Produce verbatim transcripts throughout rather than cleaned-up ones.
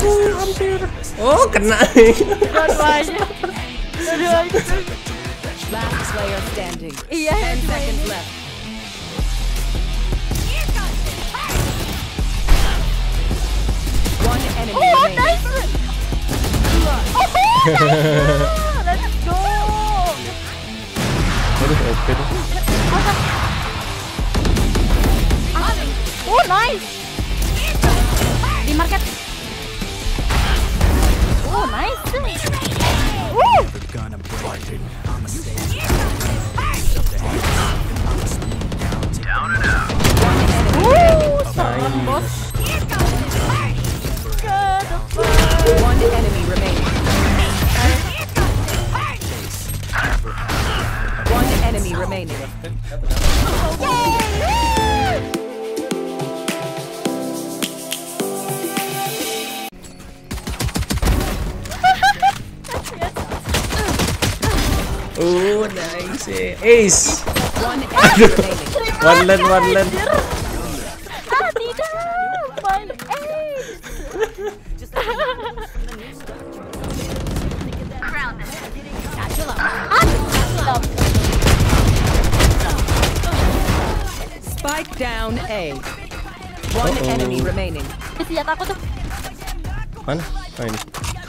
aku hampir. Oh, kena. Dua-duanya. Dua-duanya. Last player standing. Iya, ten seconds left. One enemy Oh, remaining. nice. Oh, let's go. Aduh, oke deh. Oh, nice. Di market. Oh, nice. Woo. Wuh, serem bos. One enemy remaining. One enemy remaining. Oh, nice. Ace. One enemy remaining. One land, one land. Ah, tidak. Fine. Ace. Spike down A. One Uh-oh. enemy remaining. Senjata aku tuh. Mana? Oh, ini.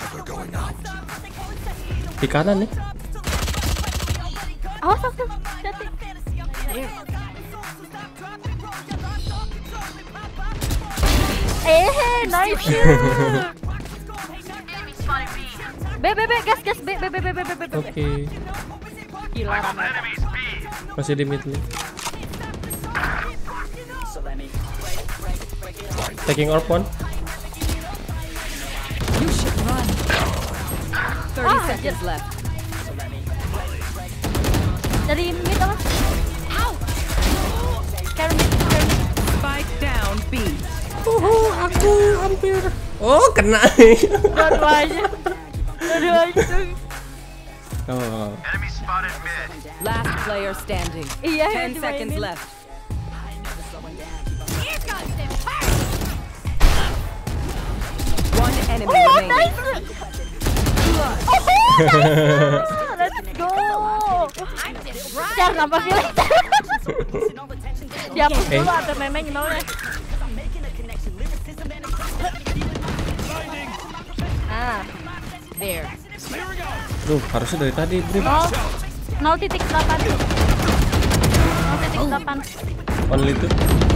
Di kanan nih. Awas aku. Hati. Eh, nice. B, B, B, gas, gas, B, B, B, B, B, B, B. Oke. Gila ramai. Masih di mid nih. Taking orb one. You should run. Thirty Ah, seconds left. Dari mid apa? Carry mid, carry mid. Spike down B. Oh, aku hampir. Oh, kena. Dua-duanya. Dua-duanya. Oh. Last player standing. Iya, Ten yang seconds dimainin. left. One enemy Oh, remaining. nice. Oh, nice. Let's go. Jar nampak pilih. Dihapus Eh. dulu ada memeng nolnya. Ah, there. Duh, harusnya dari tadi, Brim. Nol, nol titik delapan. Nol titik delapan. Only two.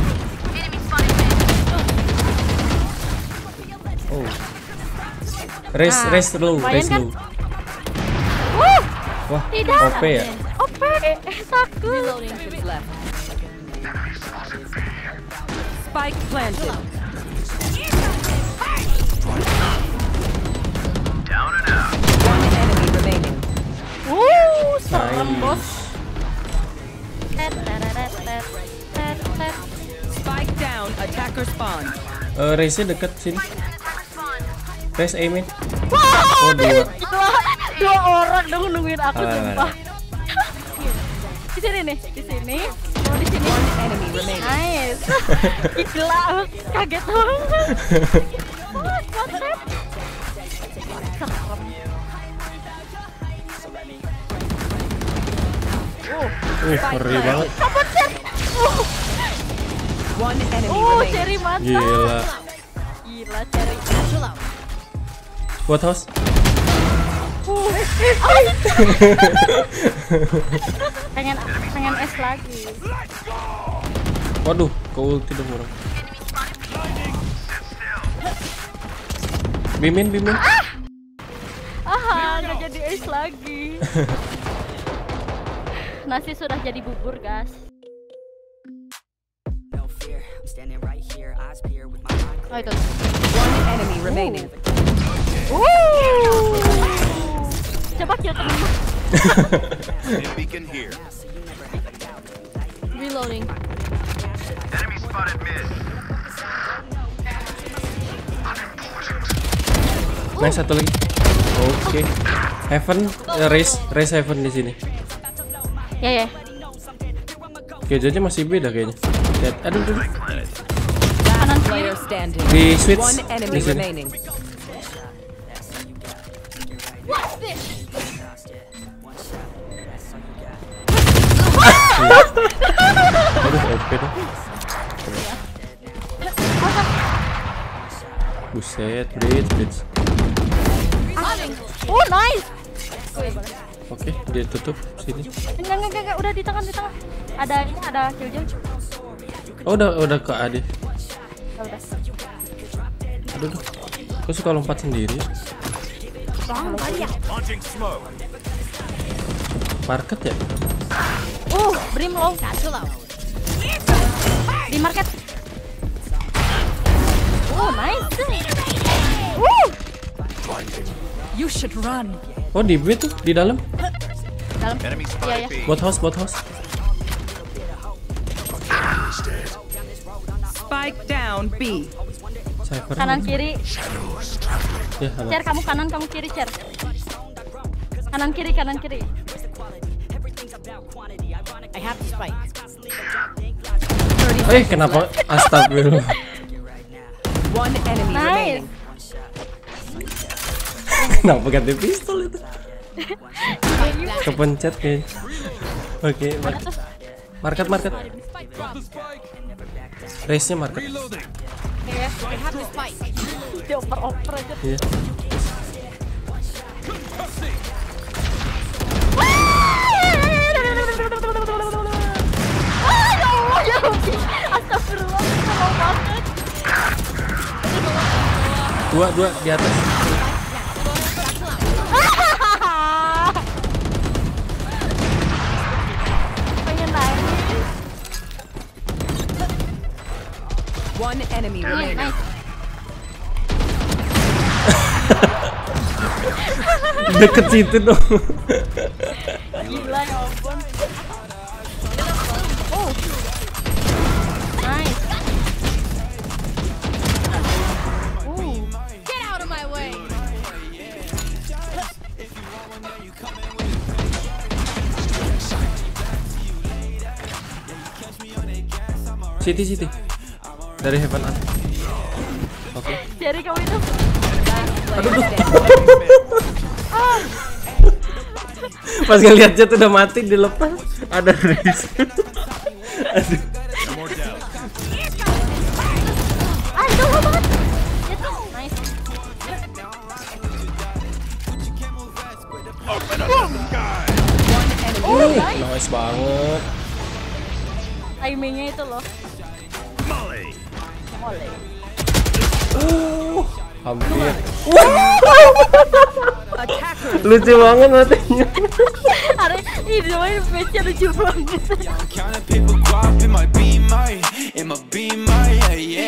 Oh. Race, Nah, race low, lumayan race kan? low. Wuh, Wah, tidak. O P ya? O P, eh, takut. Seconds left. Spike planted. One enemy remaining. Wuh, serem Nice. bos. Tet, teret, tet, tet, tet. Spike down. Attacker spawn. Eh, race-nya dekat sini. Race aiming. Wah, Oh, dua. dua, dua orang dong nungguin aku Alah, sumpah. Di sini nih, di sini. Oh, di sini. One enemy remaining. Nice. Gila, kaget banget. What, what that? Serem. Oh, Wih, ngeri banget. apa sih? Oh, One enemy oh, remaining. Cherry mantap. Gila. Gila, Cherry. What house? Uh, pengen pengen es lagi. Waduh, ke ulti dong orang. Bimin, bimin. Ah, nggak jadi es lagi. Nasi sudah jadi bubur, guys. Oh, itu. One enemy remaining. Uh. Coba kill temen. Beacon here. Reloading. Enemy spotted mid. Nice, satu lagi. Oke. Heaven, eh, race, race heaven di sini. Ya ya. Gejanya masih beda kayaknya. Lihat, aduh, aduh. Kanan kiri. Player standing. Di switch One di enemy sini. remaining. Aduh, oke dong. Buset, bridge, bridge. Oh, nice. Oke, dia tutup sini. Enggak, enggak, enggak, udah di tengah, di tengah. Ada ini, ada killjoy. Oh, udah udah ke A D. Ya udah. Aduh, aduh. Aku suka lompat sendiri. Bang, banyak. Market ya? Uh, brim low. Di market. Oh, nice. Woo. You should run. Oh, di B tuh, di dalam. Dalam. Enemy Iya, spotted ya. B. Bot house, bot house. Spike down B. Cypher. Kanan kiri. Ya, halo. Cer, kamu kanan, kamu kiri, Cer. Kanan kiri, kanan kiri. I have the spike. Eh, kenapa? Astagfirullah. One enemy Nice. remaining. Kenapa ganti pistol itu? Kepencet kayaknya. Oke, mar- market, market. Race-nya market. Oke, dia oper-oper aja. Iya. Ah, ya Allah, ya Rabbi. Astagfirullah, mau banget. Dua, dua di atas. Pengen nangis. One enemy Nice, remaining. nice. Deket situ dong. Gila ya ampun. Oh. Nice. Uh. Get out of my way. City, city. Dari heaven up. Oke. Jadi kamu itu. Aduh, duh. Pas ngeliat jet udah mati dilepas. Ada race. Aduh. Ah, itu lama banget. Itu nice. Oh, nice. Nice banget. Timingnya itu loh. Oleh. Uh, hampir. Attacker. Lucu banget matinya. Ada ini main match-nya lucu banget. Counting paper guap in my beamer, in my beamer, yeah,